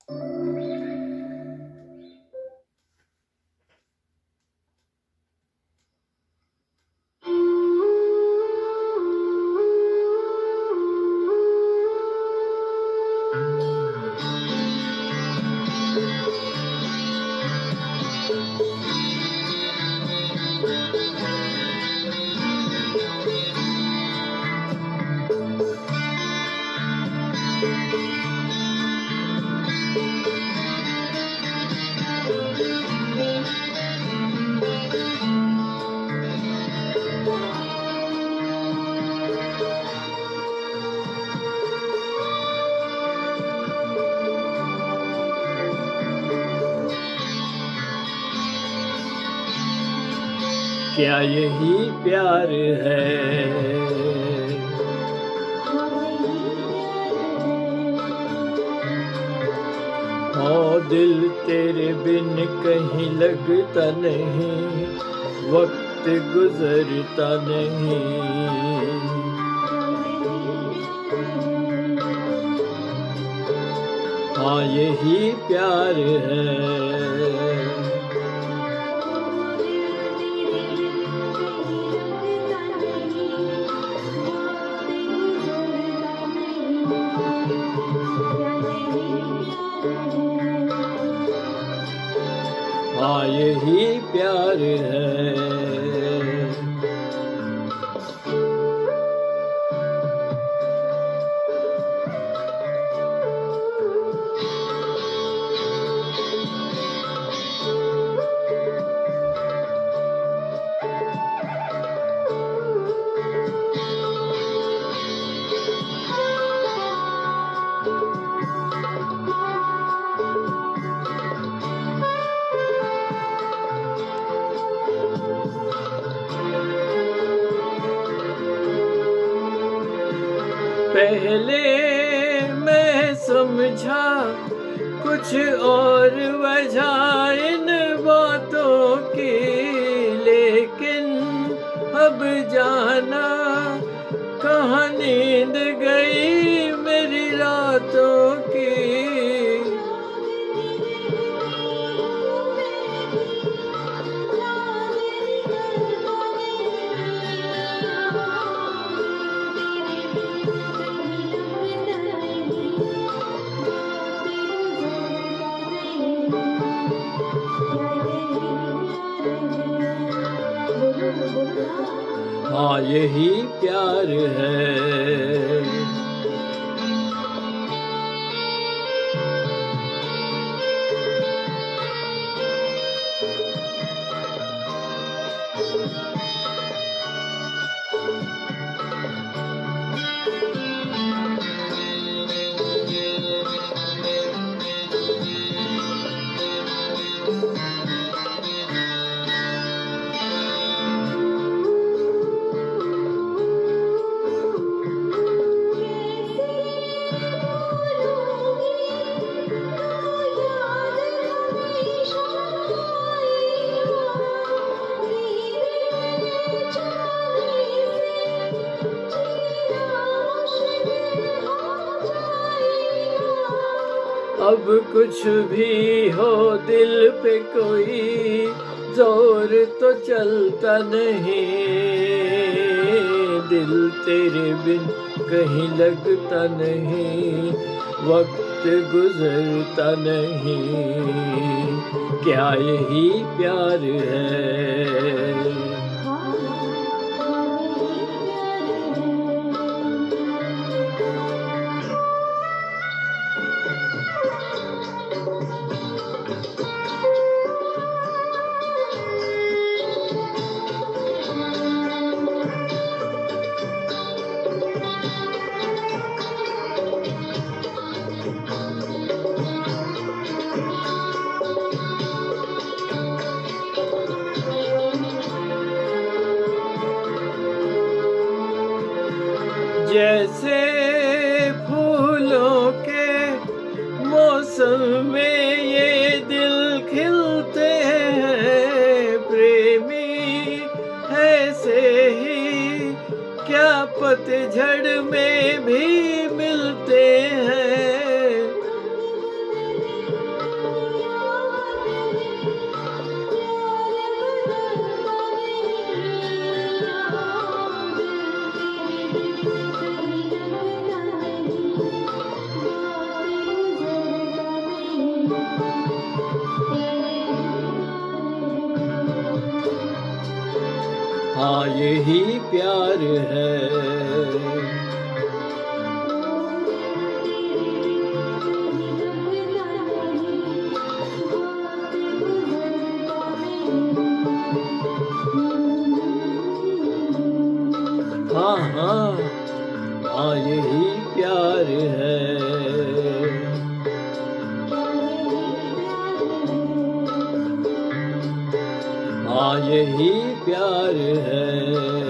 क्या यही प्यार है? हाँ, दिल तेरे बिन कहीं लगता नहीं, वक्त गुजरता नहीं। हाँ, यही प्यार है। हाँ, यही प्यार है। पहले मैं समझा कुछ और वजह इन बातों की, लेकिन अब जाना कहाँ नींद गई मेरी रातों की। हाँ, यही प्यार है। अब कुछ भी हो दिल पे कोई जोर तो चलता नहीं, दिल तेरे बिन कहीं लगता नहीं, वक्त गुजरता नहीं। क्या यही प्यार है? जैसे फूलों के मौसम में ये दिल खिलते हैं प्रेमी, ऐसे ही क्या पतझड़ में भी मिलते हैं। हाँ यही प्यार है। हाँ हाँ हाँ यही प्यार है। हाँ यही प्यार है।